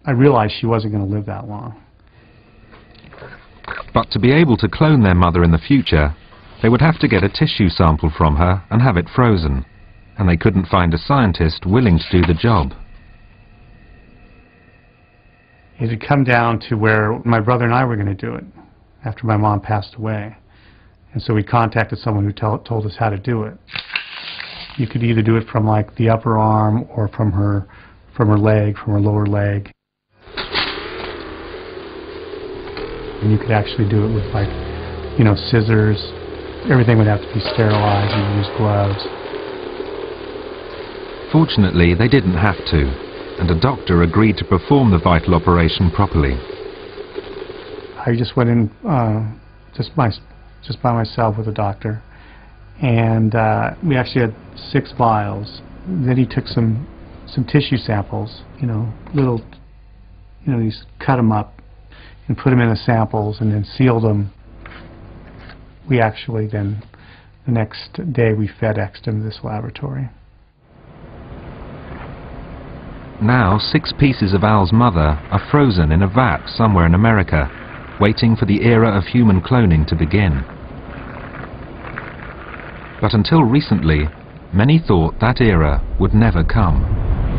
I realized she wasn't going to live that long. But to be able to clone their mother in the future, they would have to get a tissue sample from her and have it frozen, and they couldn't find a scientist willing to do the job. It had come down to where my brother and I were going to do it after my mom passed away. And so we contacted someone who told us how to do it. You could either do it from like the upper arm or from her leg, from her lower leg. And you could actually do it with, like, you know, scissors. Everything would have to be sterilized and use gloves. Fortunately, they didn't have to, and a doctor agreed to perform the vital operation properly. I just went in just by myself with a doctor, and we actually had 6 vials. Then he took some tissue samples, you know, he cut them up and put them in the samples and then sealed them. We actually then, the next day, we FedExed them to this laboratory. Now 6 pieces of Al's mother are frozen in a vat somewhere in America, waiting for the era of human cloning to begin. But until recently, many thought that era would never come.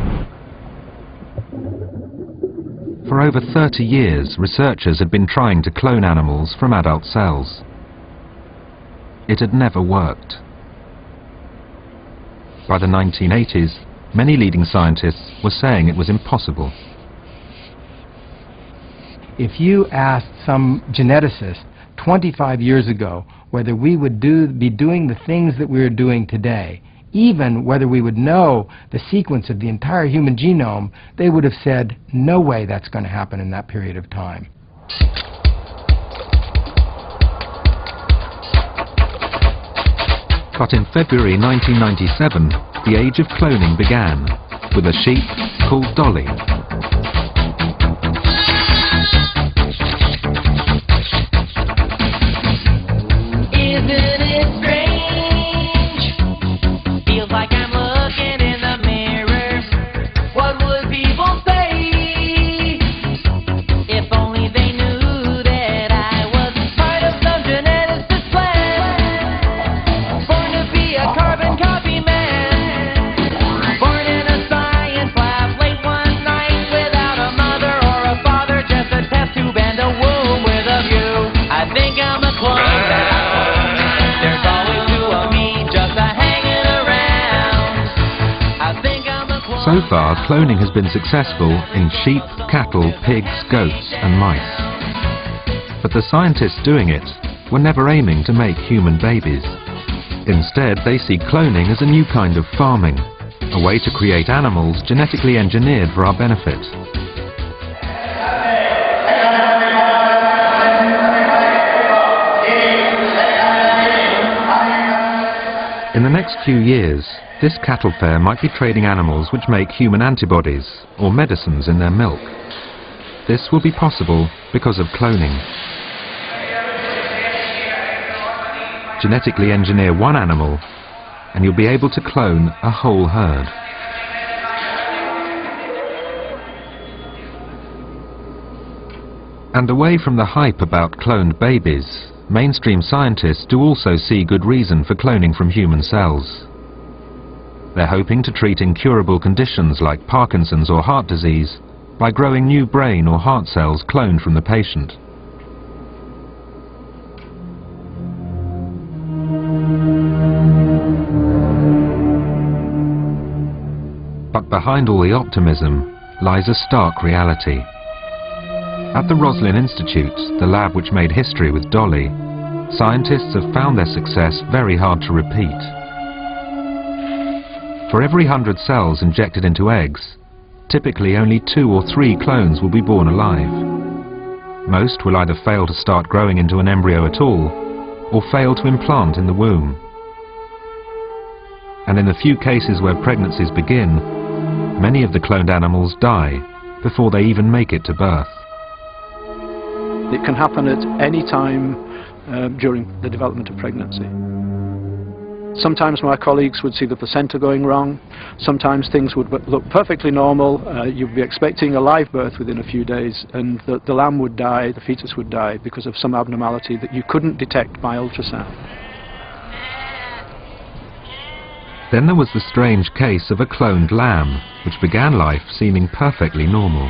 For over 30 years, researchers had been trying to clone animals from adult cells. It had never worked. By the 1980s, many leading scientists were saying it was impossible. If you asked some geneticist 25 years ago whether we would be doing the things that we're doing today, even whether we would know the sequence of the entire human genome, they would have said, no way that's going to happen in that period of time. But in February 1997, the age of cloning began, with a sheep called Dolly. So far, cloning has been successful in sheep, cattle, pigs, goats and mice. But the scientists doing it were never aiming to make human babies. Instead, they see cloning as a new kind of farming, a way to create animals genetically engineered for our benefit. In the next few years, this cattle fair might be trading animals which make human antibodies or medicines in their milk. This will be possible because of cloning. Genetically engineer one animal and you'll be able to clone a whole herd. And away from the hype about cloned babies, mainstream scientists do also see good reason for cloning from human cells. They're hoping to treat incurable conditions like Parkinson's or heart disease by growing new brain or heart cells cloned from the patient. But behind all the optimism lies a stark reality. At the Roslin Institute, the lab which made history with Dolly, scientists have found their success very hard to repeat. For every 100 cells injected into eggs, typically only 2 or 3 clones will be born alive. Most will either fail to start growing into an embryo at all, or fail to implant in the womb. And in the few cases where pregnancies begin, many of the cloned animals die before they even make it to birth. It can happen at any time during the development of pregnancy. Sometimes my colleagues would see the placenta going wrong. Sometimes things would look perfectly normal. You'd be expecting a live birth within a few days, and the lamb would die, the fetus would die, because of some abnormality that you couldn't detect by ultrasound. Then there was the strange case of a cloned lamb, which began life seeming perfectly normal.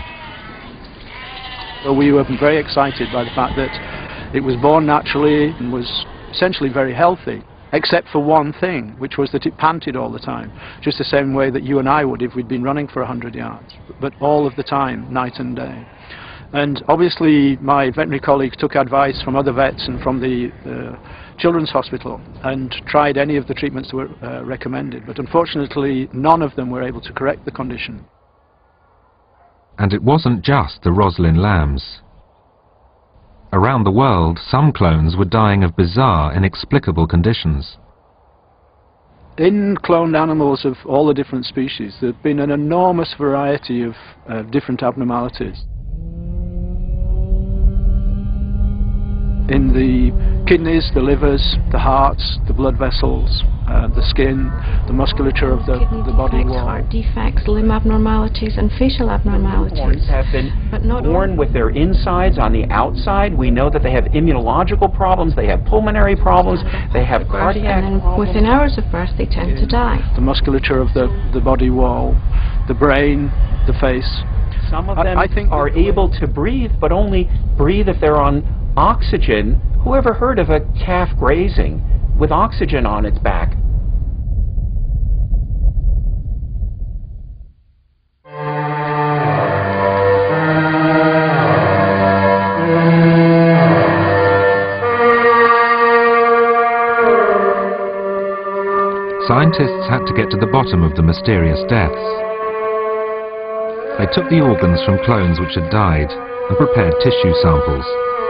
So we were very excited by the fact that it was born naturally and was essentially very healthy, except for one thing, which was that it panted all the time, just the same way that you and I would if we'd been running for 100 yards, but all of the time, night and day. And obviously my veterinary colleagues took advice from other vets and from the Children's Hospital and tried any of the treatments that were recommended, but unfortunately none of them were able to correct the condition. And it wasn't just the Roslin lambs. Around the world, some clones were dying of bizarre, inexplicable conditions. In cloned animals of all the different species, there have been an enormous variety of different abnormalities. In the kidneys, the livers, the hearts, the blood vessels, the skin, the musculature of the body wall. Heart defects, limb abnormalities and facial abnormalities. Newborns have been born with their insides on the outside. We know that they have immunological problems, they have pulmonary problems, they have cardiac and then problems. within hours of birth they tend to die. The musculature of the body wall, the brain, the face. Some of them are able to breathe, but only breathe if they're on oxygen. Who ever heard of a calf grazing with oxygen on its back? Scientists had to get to the bottom of the mysterious deaths. They took the organs from clones which had died and prepared tissue samples.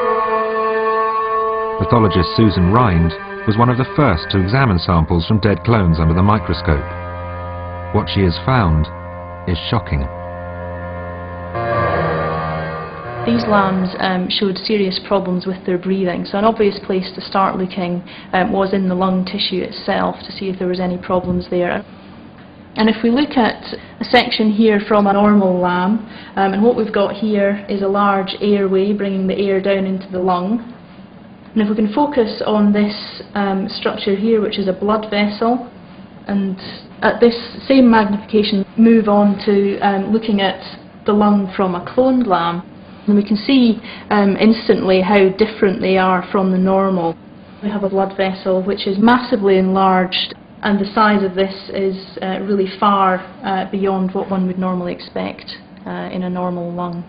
Pathologist Susan Rind was one of the first to examine samples from dead clones under the microscope. What she has found is shocking. These lambs showed serious problems with their breathing, so an obvious place to start looking was in the lung tissue itself to see if there was any problems there. And if we look at a section here from a normal lamb, and what we've got here is a large airway bringing the air down into the lung. And if we can focus on this structure here, which is a blood vessel, and at this same magnification move on to looking at the lung from a cloned lamb, and we can see instantly how different they are from the normal. We have a blood vessel which is massively enlarged, and the size of this is really far beyond what one would normally expect in a normal lung.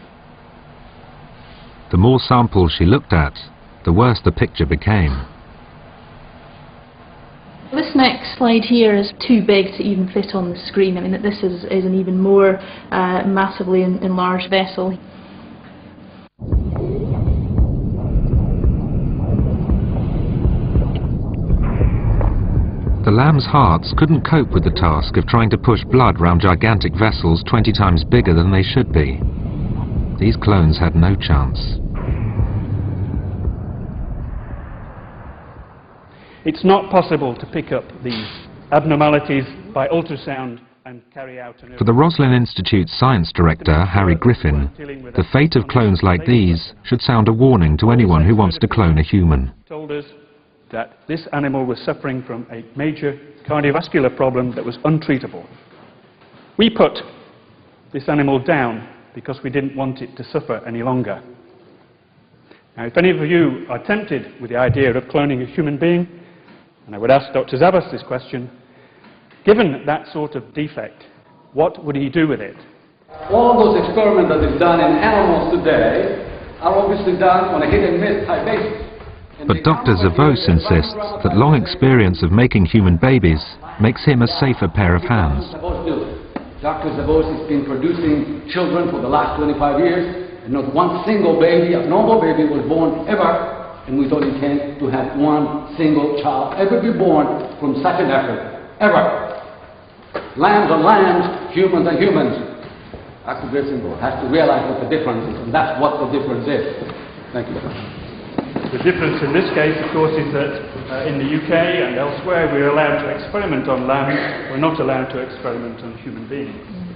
The more samples she looked at, the worse the picture became. This next slide here is too big to even fit on the screen. I mean, this is an even more massively enlarged vessel. The lamb's hearts couldn't cope with the task of trying to push blood round gigantic vessels 20 times bigger than they should be. These clones had no chance. It's not possible to pick up these abnormalities by ultrasound and carry out an... For the Roslin Institute's science director, Harry Griffin, the fate of clones like these should sound a warning to anyone who wants to clone a human. ...told us that this animal was suffering from a major cardiovascular problem that was untreatable. We put this animal down because we didn't want it to suffer any longer. Now, if any of you are tempted with the idea of cloning a human being, and I would ask Dr. Zavas this question, given that sort of defect, what would he do with it? All those experiments that are done in animals today are obviously done on a hit-and-miss type basis. But Dr. Zavos insists that long experience of making human babies makes him a safer pair of hands. Dr. Zavos has been producing children for the last 25 years, and not one single baby, a normal baby, was born ever, and we don't intend to have one single child ever be born from such an effort, ever. Lambs are lambs, humans are humans. Dr. Griffin has to realize what the difference is, and that's what the difference is. Thank you. The difference in this case, of course, is that in the UK and elsewhere we're allowed to experiment on lambs, we're not allowed to experiment on human beings.